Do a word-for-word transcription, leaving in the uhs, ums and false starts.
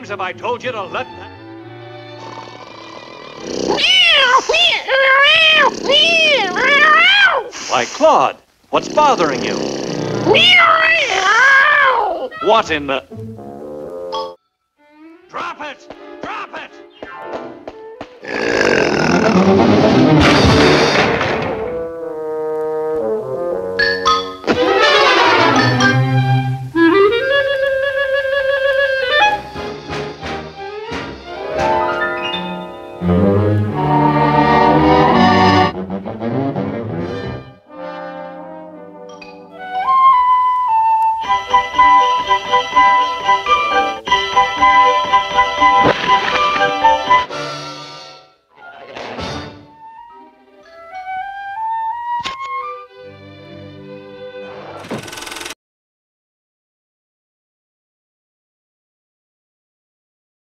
times have I told you to let that... Why, Claude, what's bothering you? What in the... Drop it! Drop it!